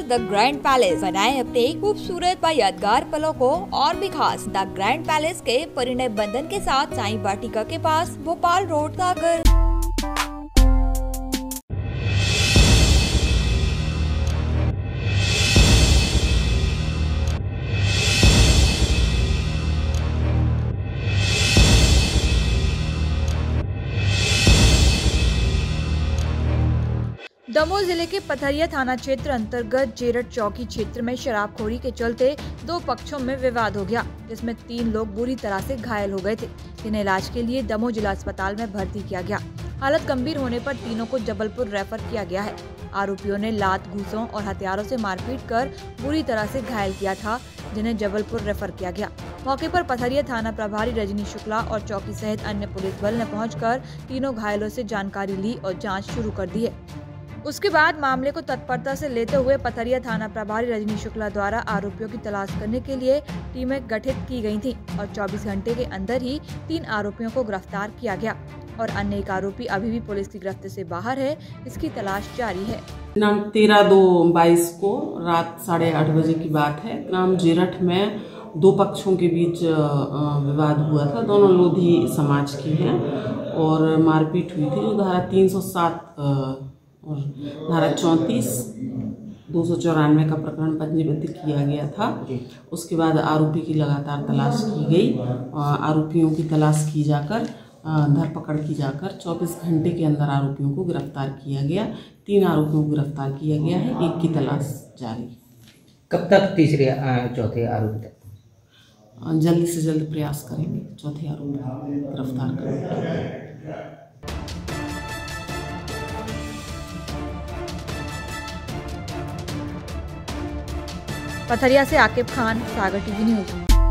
The grand palace, बनाएं अपने खूबसूरत व यादगार पलों को और भी खास। द ग्रैंड पैलेस के परिणय बंधन के साथ साईं वाटिका के पास, भोपाल रोड, सागर। दमोह जिले के पथरिया थाना क्षेत्र अंतर्गत जेरट चौकी क्षेत्र में शराबखोरी के चलते दो पक्षों में विवाद हो गया, जिसमें 3 लोग बुरी तरह से घायल हो गए थे, जिन्हें इलाज के लिए दमोह जिला अस्पताल में भर्ती किया गया। हालत गंभीर होने पर तीनों को जबलपुर रेफर किया गया है। आरोपियों ने लात, घूंसों और हथियारों से मारपीट कर बुरी तरह से घायल किया था, जिन्हें जबलपुर रेफर किया गया। मौके पर पथरिया थाना प्रभारी रजनी शुक्ला और चौकी सहित अन्य पुलिस बल ने पहुंचकर तीनों घायलों से जानकारी ली और जाँच शुरू कर दी है। उसके बाद मामले को तत्परता से लेते हुए पथरिया थाना प्रभारी रजनी शुक्ला द्वारा आरोपियों की तलाश करने के लिए टीमें गठित की गई थीं और 24 घंटे के अंदर ही 3 आरोपियों को गिरफ्तार किया गया और अन्य एक आरोपी अभी भी पुलिस की गिरफ्त से बाहर है। इसकी तलाश जारी है। नाम 13/2/22 को रात 8:30 बजे की बात है। ग्राम जेरठ में 2 पक्षों के बीच विवाद हुआ था। दोनों लोधी समाज की हैं और मारपीट हुई थी। जो धारा 307 और धारा 34, 294 का प्रकरण पंजीबद्ध किया गया था। उसके बाद आरोपी की लगातार तलाश की गई। आरोपियों की तलाश की जाकर धरपकड़ की जाकर 24 घंटे के अंदर आरोपियों को गिरफ्तार किया गया। 3 आरोपियों को गिरफ्तार किया गया है, एक की तलाश जारी। कब तक तीसरे चौथे आरोपी तक? जल्द से जल्द प्रयास करेंगे चौथे आरोपी को गिरफ्तार करेंगे। पथरिया से Aqib Khan, Sagar TV news.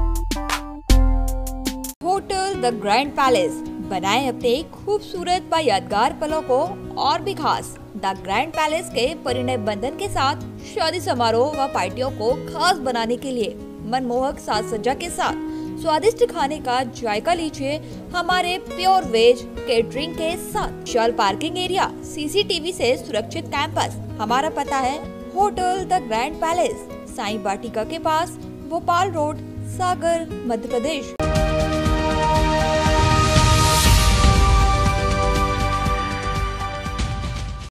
Hotel the grand palace, बनाएं अपने खूबसूरत व यादगार पलों को और भी खास। द ग्रैंड पैलेस के परिणय बंधन के साथ शादी समारोह व पार्टियों को खास बनाने के लिए मनमोहक साज सज्जा के साथ स्वादिष्ट खाने का जायका लीजिए हमारे प्योर वेज केटरिंग के साथ। विशाल पार्किंग एरिया, CCTV से सुरक्षित कैंपस। हमारा पता है hotel the grand palace, Sai Vatika के पास, भोपाल रोड, सागर, मध्य प्रदेश।